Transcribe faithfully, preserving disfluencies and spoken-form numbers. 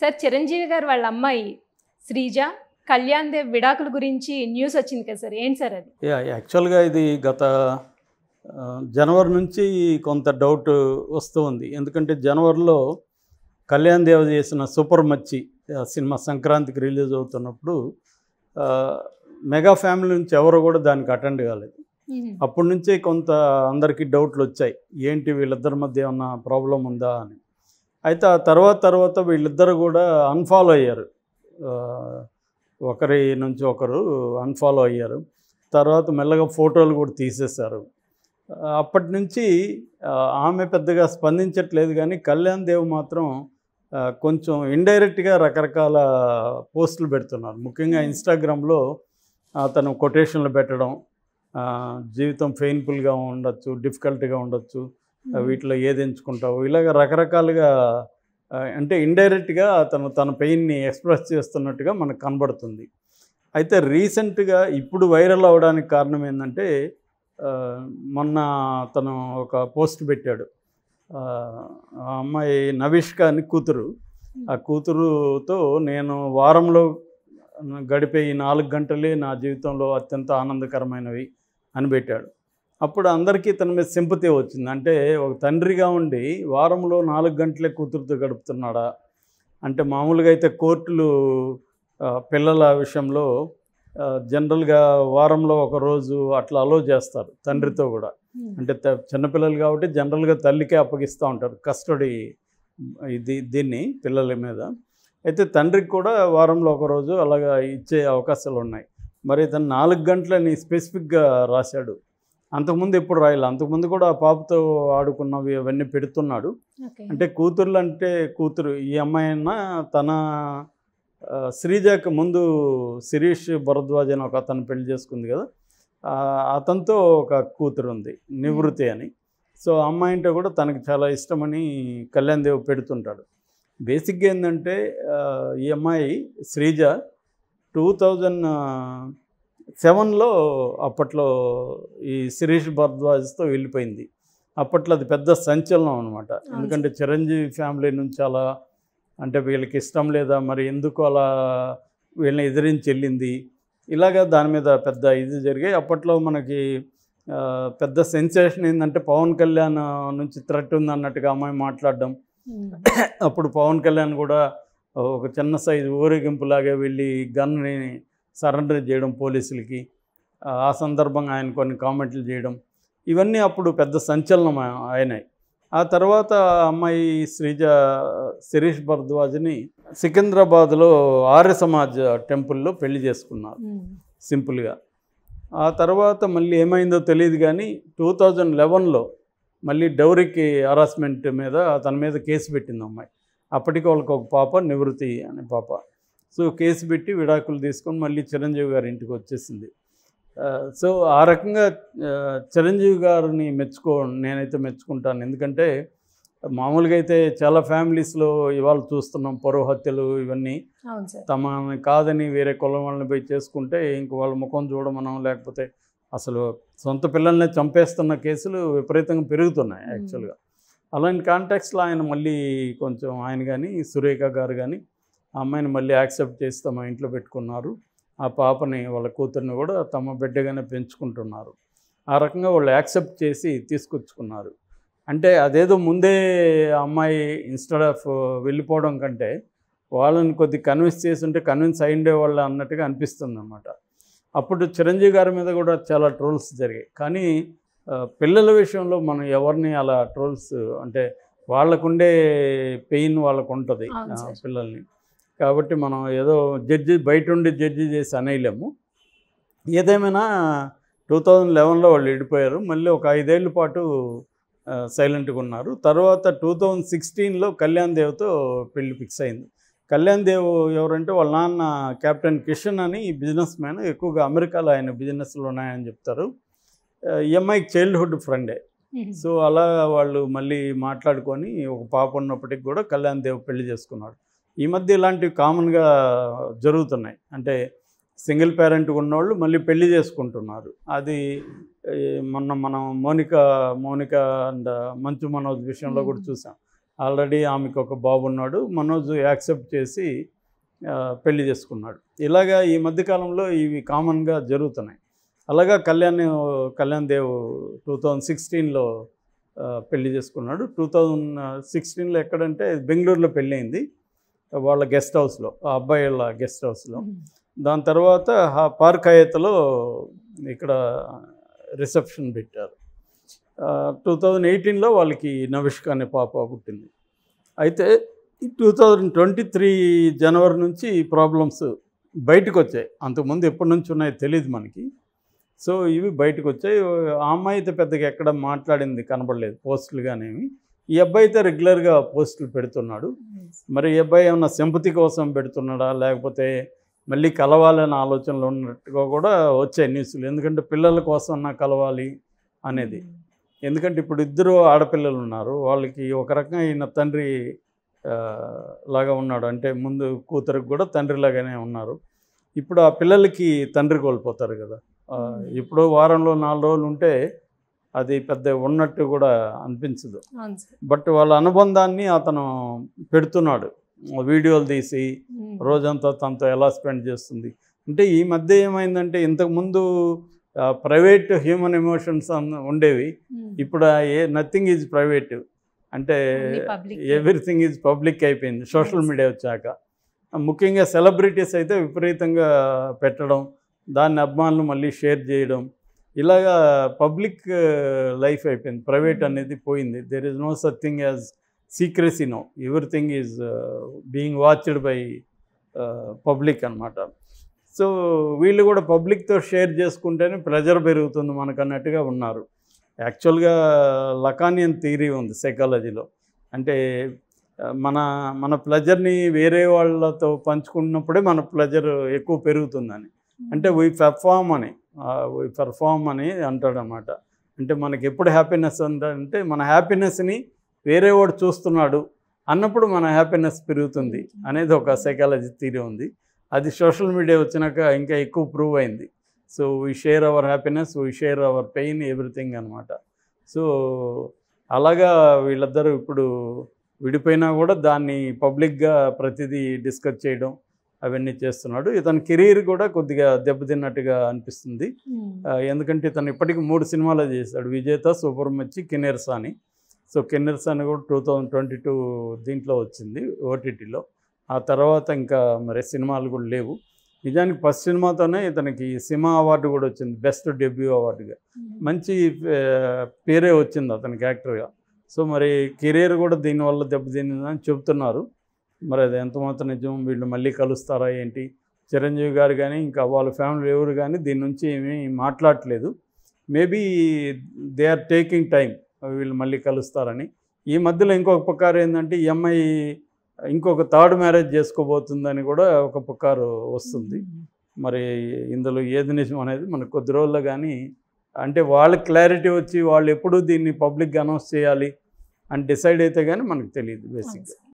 Sir Chiranjeevi గారు వాళ్ళ అమ్మాయి శ్రీజ కళ్యాణ్ దేవ్ విడాకుల గురించి న్యూస్ వచ్చింది కదా సార్, ఏంటి సార్ అది? యా యాక్చువల్గా ఇది గత జనవరి నుంచి కొంత డౌట్ వస్తూ ఉంది. ఎందుకంటే జనవరిలో కళ్యాణ్ దేవ్ చేసిన సూపర్ మచ్చి సినిమా సంక్రాంతికి రిలీజ్ అవుతున్నప్పుడు మెగా ఫ్యామిలీ నుంచి ఎవరు కూడా దానికి అటెండ్ కాలేదు. అప్పటి నుంచే కొంత అందరికీ డౌట్లు వచ్చాయి, ఏంటి వీళ్ళిద్దరి మధ్య ఏమన్నా ప్రాబ్లం ఉందా అని. అయితే ఆ తర్వాత తర్వాత వీళ్ళిద్దరు కూడా అన్ఫాలో అయ్యారు, ఒకరి నుంచి ఒకరు అన్ఫాలో అయ్యారు. తర్వాత మెల్లగా ఫోటోలు కూడా తీసేశారు. అప్పటి నుంచి ఆమె పెద్దగా స్పందించట్లేదు, కానీ కళ్యాణ్ దేవ్ మాత్రం కొంచెం ఇండైరెక్ట్గా రకరకాల పోస్టులు పెడుతున్నారు. ముఖ్యంగా ఇన్స్టాగ్రామ్లో అతను కొటేషన్లు పెట్టడం, జీవితం పెయిన్ఫుల్గా ఉండొచ్చు, డిఫికల్ట్గా ఉండొచ్చు, వీటిలో ఏది ఎంచుకుంటావు, ఇలాగ రకరకాలుగా అంటే ఇండైరెక్ట్గా అతను తన పెయిన్ని ఎక్స్ప్రెస్ చేస్తున్నట్టుగా మనకు కనబడుతుంది. అయితే రీసెంట్గా ఇప్పుడు వైరల్ అవ్వడానికి కారణం ఏంటంటే, మొన్న అతను ఒక పోస్ట్ పెట్టాడు. ఆ అమ్మాయి నవిష్క అని కూతురు, ఆ కూతురుతో నేను వారంలో గడిపే ఈ నాలుగు గంటలే నా జీవితంలో అత్యంత ఆనందకరమైనవి అని పెట్టాడు. అప్పుడు అందరికీ తన మీద సింపతి వచ్చింది. అంటే ఒక తండ్రిగా ఉండి వారంలో నాలుగు గంటలే కూతురుతో గడుపుతున్నాడా అంటే, మామూలుగా అయితే కోర్టులు పిల్లల విషయంలో జనరల్గా వారంలో ఒక రోజు అట్లా అలో చేస్తారు తండ్రితో కూడా. అంటే చిన్నపిల్లలు కాబట్టి జనరల్గా తల్లికే అప్పగిస్తూ ఉంటారు కస్టడీ ఇది దీన్ని పిల్లల మీద. అయితే తండ్రికి కూడా వారంలో ఒకరోజు అలాగా ఇచ్చే అవకాశాలు ఉన్నాయి. మరి తను నాలుగు గంటలని స్పెసిఫిక్గా రాశాడు. అంతకుముందు ఎప్పుడు రాయాలి, అంతకుముందు కూడా ఆ పాపతో ఆడుకున్నవి అవన్నీ పెడుతున్నాడు. అంటే కూతుర్లు అంటే కూతురు ఈ అమ్మాయి అయినా తన శ్రీజాకి ముందు శిరీష్ భరద్వాజ్ అని ఒక అతను పెళ్లి చేసుకుంది కదా, అతనితో ఒక కూతురు ఉంది నివృత్తి అని. సో అమ్మాయి అంటే కూడా తనకి చాలా ఇష్టమని కళ్యాణ్ దేవ్ పెడుతుంటాడు. బేసిక్గా ఏంటంటే ఈ అమ్మాయి శ్రీజ టూ థౌజండ్ సెవెన్లో అప్పట్లో ఈ శిరీష్ భరద్వాజ్తో వెళ్ళిపోయింది. అప్పట్లో అది పెద్ద సంచలనం అనమాట. ఎందుకంటే చిరంజీవి ఫ్యామిలీ నుంచి అలా అంటే వీళ్ళకి ఇష్టం లేదా, మరి ఎందుకు అలా వీళ్ళని ఎదిరించి వెళ్ళింది, ఇలాగా దాని మీద పెద్ద ఇది జరిగాయి. అప్పట్లో మనకి పెద్ద సెన్సేషన్ ఏంటంటే పవన్ కళ్యాణ్ నుంచి థ్రెట్ ఉంది అన్నట్టుగా అమ్మాయి మాట్లాడడం. అప్పుడు పవన్ కళ్యాణ్ కూడా ఒక చిన్న సైజు ఊరేగింపులాగా వెళ్ళి గన్ని సరెండర్ చేయడం పోలీసులకి, ఆ సందర్భంగా ఆయన కొన్ని కామెంట్లు చేయడం, ఇవన్నీ అప్పుడు పెద్ద సంచలనం అయినాయి. ఆ తర్వాత అమ్మాయి శ్రీజ శిరీష్ భరద్వాజ్ని సికింద్రాబాద్లో ఆర్య సమాజ్ టెంపుల్లో పెళ్లి చేసుకున్నారు సింపుల్గా. ఆ తర్వాత మళ్ళీ ఏమైందో తెలియదు, కానీ టూ థౌజండ్ లెవెన్లో మళ్ళీ డౌరీకి హరాస్మెంట్ మీద తన మీద కేసు పెట్టింది అమ్మాయి. అప్పటికి వాళ్ళకి ఒక పాప నివృత్తి అనే పాప. సో కేసు పెట్టి విడాకులు తీసుకొని మళ్ళీ చిరంజీవి గారి ఇంటికి వచ్చేసింది. సో ఆ రకంగా చిరంజీవి గారిని మెచ్చుకో నేనైతే మెచ్చుకుంటాను. ఎందుకంటే మామూలుగా అయితే చాలా ఫ్యామిలీస్లో ఇవాళ చూస్తున్నాం పరువు హత్యలు ఇవన్నీ. తమ కాదని వేరే కులం వాళ్ళని పోయి చేసుకుంటే ఇంక వాళ్ళ ముఖం చూడమనం, లేకపోతే అసలు సొంత పిల్లల్ని చంపేస్తున్న కేసులు విపరీతంగా పెరుగుతున్నాయి యాక్చువల్గా. అలాంటి కాంటాక్ట్స్లో ఆయన మళ్ళీ కొంచెం ఆయన కానీ సురేఖ గారు కానీ ఆ అమ్మాయిని మళ్ళీ యాక్సెప్ట్ చేసి తమ ఇంట్లో పెట్టుకున్నారు. ఆ పాపని వాళ్ళ కూతుర్ని కూడా తమ బిడ్డగానే పెంచుకుంటున్నారు. ఆ రకంగా వాళ్ళు యాక్సెప్ట్ చేసి తీసుకొచ్చుకున్నారు. అంటే అదేదో ముందే అమ్మాయి ఇన్స్టెడ్ ఆఫ్ వెళ్ళిపోవడం కంటే వాళ్ళని కొద్ది కన్విన్స్ చేసి ఉంటే కన్విన్స్ అయ్యిండే వాళ్ళు అన్నట్టుగా అనిపిస్తుంది అన్నమాట. అప్పుడు చిరంజీవి గారి మీద కూడా చాలా ట్రోల్స్ జరిగాయి, కానీ పిల్లల విషయంలో మనం ఎవరిని అలా ట్రోల్స్ అంటే వాళ్ళకుండే పెయిన్ వాళ్ళకు ఉంటుంది పిల్లల్ని. కాబట్టి మనం ఏదో జడ్జి బయట ఉండి జడ్జి చేసి అనేయలేము. ఏదేమైనా టూ థౌజండ్ లెవెన్లో వాళ్ళు విడిపోయారు. మళ్ళీ ఒక ఐదేళ్ల పాటు సైలెంట్గా ఉన్నారు. తర్వాత టూ థౌజండ్ సిక్స్టీన్లో కళ్యాణ్ దేవ్తో పెళ్లి ఫిక్స్ అయింది. కళ్యాణ్ దేవ్ ఎవరంటే వాళ్ళ నాన్న కెప్టెన్ కిషన్ అని బిజినెస్ మ్యాన్, ఎక్కువగా అమెరికాలో ఆయన బిజినెస్లు ఉన్నాయని చెప్తారు. ఈఎంఐకి చైల్డ్హుడ్ ఫ్రెండే. సో అలా వాళ్ళు మళ్ళీ మాట్లాడుకొని ఒక పాప ఉన్నప్పటికి కూడా కళ్యాణ్ దేవ్ పెళ్లి చేసుకున్నాడు. ఈ మధ్య ఇలాంటివి కామన్గా జరుగుతున్నాయి. అంటే సింగిల్ పేరెంట్ ఉన్నవాళ్ళు మళ్ళీ పెళ్లి చేసుకుంటున్నారు. అది మొన్న మనం మౌనిక మౌనిక అండ్ మంచు మనోజ్ విషయంలో కూడా చూసాం. ఆల్రెడీ ఆమెకు ఒక బాబు ఉన్నాడు. మనోజ్ యాక్సెప్ట్ చేసి పెళ్లి చేసుకున్నాడు. ఇలాగా ఈ మధ్యకాలంలో ఇవి కామన్గా జరుగుతున్నాయి. అలాగా కళ్యాణ్ కళ్యాణ్ దేవ్ టూ థౌజండ్ సిక్స్టీన్లో పెళ్లి చేసుకున్నాడు. టూ థౌజండ్ సిక్స్టీన్లో ఎక్కడంటే బెంగళూరులో పెళ్ళి అయింది, వాళ్ళ గెస్ట్ హౌస్లో, ఆ అబ్బాయి వాళ్ళ గెస్ట్ హౌస్లో. దాని తర్వాత పార్క్ హయత్లో ఇక్కడ రిసెప్షన్ పెట్టారు. టూ థౌజండ్ ఎయిటీన్లో వాళ్ళకి నవిష్క అనే పాప పుట్టింది. అయితే టూ థౌజండ్ ట్వంటీ త్రీ జనవరి నుంచి ఈ ప్రాబ్లమ్స్ బయటకు వచ్చాయి. అంతకుముందు ఎప్పటి నుంచి ఉన్నాయో తెలియదు మనకి. సో ఇవి బయటకు వచ్చాయి. ఆ అమ్మాయి అయితే పెద్దగా ఎక్కడ మాట్లాడింది కనబడలేదు పోస్టులు కానేవి. ఈ అబ్బాయి అయితే రెగ్యులర్గా పోస్టులు పెడుతున్నాడు. మరి ఈ అబ్బాయి ఏమన్నా సింపతి కోసం పెడుతున్నాడా, లేకపోతే మళ్ళీ కలవాలనే ఆలోచనలు ఉన్నట్టుగా కూడా వచ్చాయి న్యూస్లు. ఎందుకంటే పిల్లల కోసం నా కలవాలి అనేది. ఎందుకంటే ఇప్పుడు ఇద్దరు ఆడపిల్లలు ఉన్నారు, వాళ్ళకి ఒక రకంగా ఈయన తండ్రి లాగా ఉన్నాడు. అంటే ముందు కూతురికి కూడా తండ్రి లాగానే ఉన్నారు. ఇప్పుడు ఆ పిల్లలకి తండ్రి కోల్పోతారు కదా. ఇప్పుడు వారంలో నాలుగు రోజులు ఉంటే అది పెద్ద ఉన్నట్టు కూడా అనిపించదు. బట్ వాళ్ళ అనుబంధాన్ని అతను పెడుతున్నాడు, వీడియోలు తీసి రోజంతా తనతో ఎలా స్పెండ్ చేస్తుంది. అంటే ఈ మధ్య ఏమైందంటే ఇంతకుముందు ప్రైవేట్ హ్యూమన్ ఎమోషన్స్ ఉండేవి, ఇప్పుడు ఏ నథింగ్ ఈజ్ ప్రైవేట్, అంటే ఎవ్రీథింగ్ ఈజ్ పబ్లిక్ అయిపోయింది సోషల్ మీడియా వచ్చాక. ముఖ్యంగా సెలబ్రిటీస్ అయితే విపరీతంగా పెట్టడం, దాన్ని అభిమానులు మళ్ళీ షేర్ చేయడం, ఇలాగా పబ్లిక్ లైఫ్ అయిపోయింది. ప్రైవేట్ అనేది పోయింది. There is no such thing as secrecy no, everything is being watched by public అనమాట. సో వీళ్ళు కూడా పబ్లిక్తో షేర్ చేసుకుంటేనే ప్రెజర్ పెరుగుతుంది మనకు అన్నట్టుగా ఉన్నారు. యాక్చువల్గా లకానియన్ థియరీ ఉంది సైకాలజీలో. అంటే మన మన ప్లెజర్ని వేరే వాళ్ళతో పంచుకున్నప్పుడే మన ప్లెజర్ ఎక్కువ పెరుగుతుందని. అంటే వీ పెర్ఫామ్ అని వీ పెర్ఫామ్ అని అంటాడనమాట. అంటే మనకి ఎప్పుడు హ్యాపీనెస్ ఉందంటే మన హ్యాపీనెస్ని వేరే వాడు చూస్తున్నాడు అన్నప్పుడు మన హ్యాపీనెస్ పెరుగుతుంది అనేది ఒక సైకాలజీ థియరీ ఉంది. అది సోషల్ మీడియా వచ్చినాక ఇంకా ఎక్కువ ప్రూవ్ అయింది. So we share our happiness, we share our pain, everything అనమాట. సో అలాగా వీళ్ళిద్దరూ ఇప్పుడు విడిపోయినా కూడా దాన్ని పబ్లిక్గా ప్రతిదీ డిస్కస్ చేయడం అవన్నీ చేస్తున్నాడు. ఇతని కెరీర్ కూడా కొద్దిగా దెబ్బతిన్నట్టుగా అనిపిస్తుంది. ఎందుకంటే ఇతను ఇప్పటికీ మూడు సినిమాలు చేశాడు, విజేత, సూపర్మచ్చి, కిన్నెర్సా అని. సో కిన్నెర్సా అని కూడా టూ థౌజండ్ ట్వంటీ టూ దీంట్లో వచ్చింది ఓటీటీలో. ఆ తర్వాత ఇంకా మరి సినిమాలు కూడా లేవు. నిజానికి ఫస్ట్ సినిమాతోనే ఇతనికి సిమా అవార్డు కూడా వచ్చింది, బెస్ట్ డెబ్యూ అవార్డుగా. మంచి పేరే వచ్చింది అతనికి యాక్టర్గా. సో మరి కెరీర్ కూడా దీనివల్ల దెబ్బతిందని చెబుతున్నారు. మరి అది ఎంతమాత్రం నిజం, వీళ్ళు మళ్ళీ కలుస్తారా ఏంటి? చిరంజీవి గారు కానీ ఇంకా వాళ్ళ ఫ్యామిలీ ఎవరు కానీ దీని నుంచి ఏమీ మాట్లాడట్లేదు. Maybe they are taking time, వీళ్ళు మళ్ళీ కలుస్తారని. ఈ మధ్యలో ఇంకొక పుకారు ఏంటంటే ఈ అమ్మాయి ఇంకొక థర్డ్ మ్యారేజ్ చేసుకోబోతుందని కూడా ఒక పుకారు వస్తుంది. మరి ఇందులో ఏది నిజం అనేది మనకు కొద్ది రోజుల్లో కానీ, అంటే వాళ్ళకి క్లారిటీ వచ్చి వాళ్ళు ఎప్పుడు దీన్ని పబ్లిక్గా అనౌన్స్ చేయాలి అని డిసైడ్ అయితే కానీ మనకు తెలియదు బేసిక్గా.